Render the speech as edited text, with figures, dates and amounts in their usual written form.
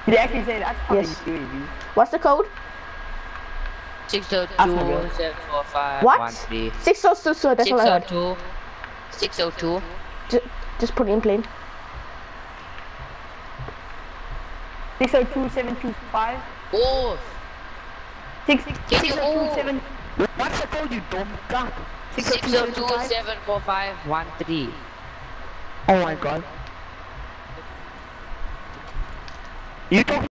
Did they actually say that's fucking Yes. crazy. What's the code? 602-745-13. What? 602, that's all I heard. 602. Just put it in plain. 602-725. Oh! 602-7. What's the code, you dumb god? 602-745-13. Oh my god. You don't